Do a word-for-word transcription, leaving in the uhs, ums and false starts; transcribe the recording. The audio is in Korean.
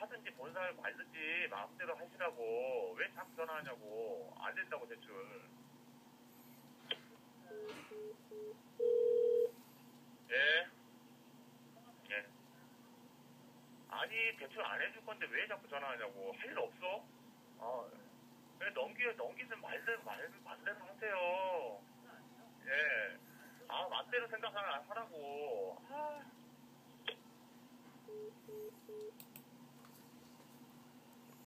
하든지 본사를 말든지 마음대로 하시라고. 왜 자꾸 전화하냐고. 안 된다고 대출. 예. 예. 아니 대출 안 해줄 건데 왜 자꾸 전화하냐고. 할 일 없어? 어. 왜 넘기 넘기든 말든 말 맘대로 하세요. 예. 아 맘대로 생각하라고.